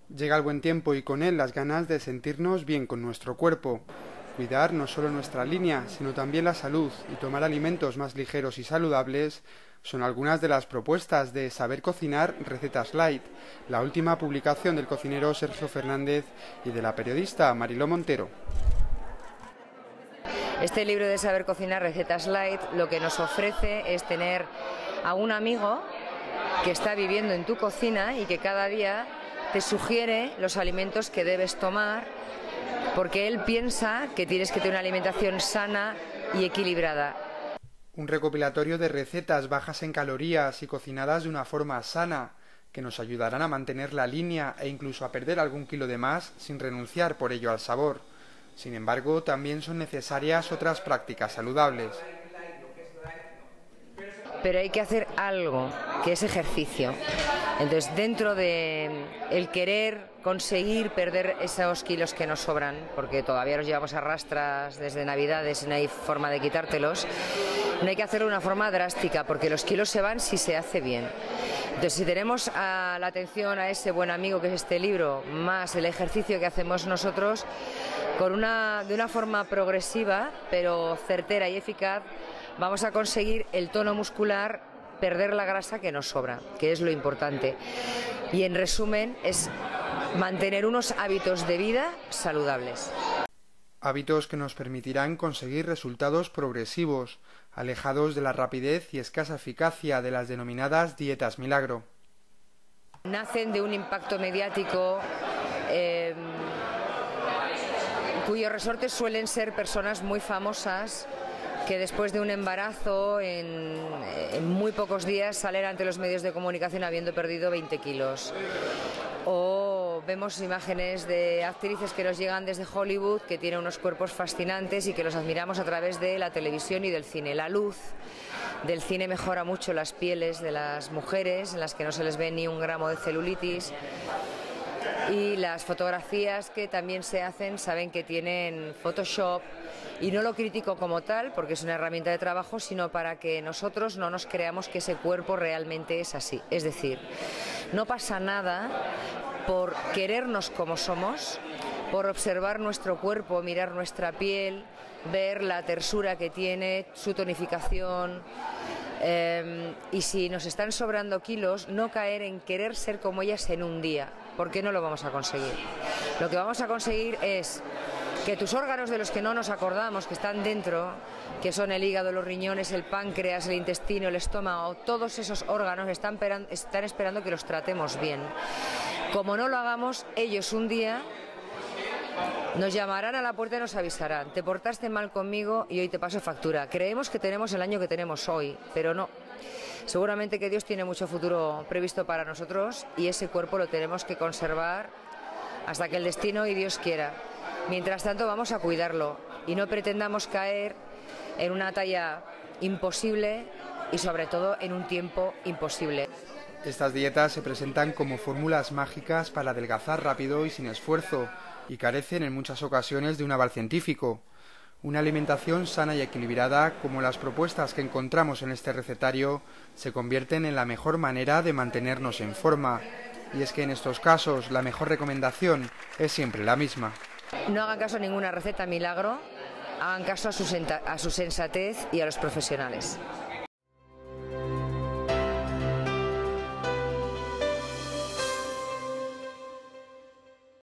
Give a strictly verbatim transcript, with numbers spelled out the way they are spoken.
Llega el buen tiempo y con él las ganas de sentirnos bien con nuestro cuerpo, cuidar no solo nuestra línea, sino también la salud y tomar alimentos más ligeros y saludables son algunas de las propuestas de Saber Cocinar Recetas Light, la última publicación del cocinero Sergio Fernández y de la periodista Mariló Montero. Este libro de Saber Cocinar Recetas Light lo que nos ofrece es tener a un amigo que está viviendo en tu cocina y que cada día te sugiere los alimentos que debes tomar, porque él piensa que tienes que tener una alimentación sana y equilibrada. Un recopilatorio de recetas bajas en calorías y cocinadas de una forma sana, que nos ayudarán a mantener la línea e incluso a perder algún kilo de más sin renunciar por ello al sabor. Sin embargo, también son necesarias otras prácticas saludables. Pero hay que hacer algo, que es ejercicio. Entonces, dentro de el querer conseguir perder esos kilos que nos sobran, porque todavía los llevamos a rastras desde Navidades y no hay forma de quitártelos, no hay que hacerlo de una forma drástica, porque los kilos se van si se hace bien. Entonces, si tenemos a la atención a ese buen amigo que es este libro, más el ejercicio que hacemos nosotros, con una, de una forma progresiva, pero certera y eficaz, vamos a conseguir el tono muscular, perder la grasa que nos sobra, que es lo importante. Y en resumen, es mantener unos hábitos de vida saludables. Hábitos que nos permitirán conseguir resultados progresivos, alejados de la rapidez y escasa eficacia de las denominadas dietas milagro. Nacen de un impacto mediático eh, cuyos resortes suelen ser personas muy famosas que después de un embarazo en, en muy pocos días salen ante los medios de comunicación habiendo perdido veinte kilos. O vemos imágenes de actrices que nos llegan desde Hollywood que tienen unos cuerpos fascinantes y que los admiramos a través de la televisión y del cine. La luz del cine mejora mucho las pieles de las mujeres, en las que no se les ve ni un gramo de celulitis. Y las fotografías que también se hacen saben que tienen Photoshop, y no lo critico como tal porque es una herramienta de trabajo, sino para que nosotros no nos creamos que ese cuerpo realmente es así. Es decir, no pasa nada por querernos como somos, por observar nuestro cuerpo, mirar nuestra piel, ver la tersura que tiene, su tonificación. Eh, y si nos están sobrando kilos, no caer en querer ser como ellas en un día, porque no lo vamos a conseguir. Lo que vamos a conseguir es que tus órganos de los que no nos acordamos, que están dentro, que son el hígado, los riñones, el páncreas, el intestino, el estómago, todos esos órganos están, están esperando que los tratemos bien. Como no lo hagamos, ellos un día nos llamarán a la puerta y nos avisarán: te portaste mal conmigo y hoy te paso factura. Creemos que tenemos el año que tenemos hoy, pero no. Seguramente que Dios tiene mucho futuro previsto para nosotros y ese cuerpo lo tenemos que conservar hasta que el destino y Dios quiera. Mientras tanto, vamos a cuidarlo y no pretendamos caer en una talla imposible y sobre todo en un tiempo imposible. Estas dietas se presentan como fórmulas mágicas para adelgazar rápido y sin esfuerzo, y carecen en muchas ocasiones de un aval científico. Una alimentación sana y equilibrada, como las propuestas que encontramos en este recetario, se convierten en la mejor manera de mantenernos en forma. Y es que en estos casos la mejor recomendación es siempre la misma. No hagan caso a ninguna receta milagro, hagan caso a su, a su sensatez y a los profesionales.